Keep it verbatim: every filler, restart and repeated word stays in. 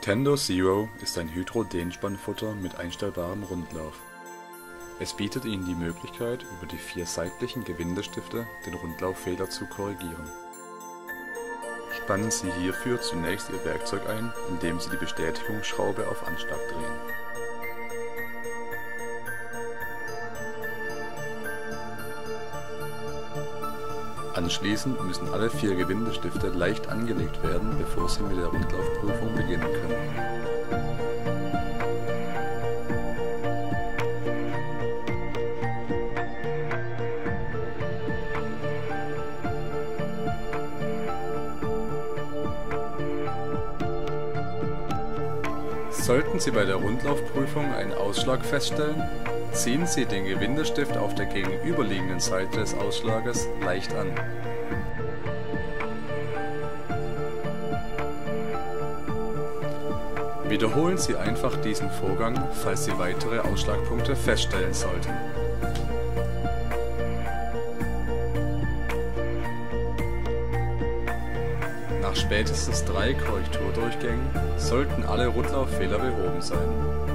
Tendo Zero ist ein Hydro-Dehnspannfutter mit einstellbarem Rundlauf. Es bietet Ihnen die Möglichkeit, über die vier seitlichen Gewindestifte den Rundlauffehler zu korrigieren. Spannen Sie hierfür zunächst Ihr Werkzeug ein, indem Sie die Bestätigungsschraube auf Anschlag drehen. Anschließend müssen alle vier Gewindestifte leicht angelegt werden, bevor Sie mit der Rundlaufprüfung beginnen können. Sollten Sie bei der Rundlaufprüfung einen Ausschlag feststellen, ziehen Sie den Gewindestift auf der gegenüberliegenden Seite des Ausschlages leicht an. Wiederholen Sie einfach diesen Vorgang, falls Sie weitere Ausschlagpunkte feststellen sollten. Nach spätestens drei Korrekturdurchgängen sollten alle Rundlauffehler behoben sein.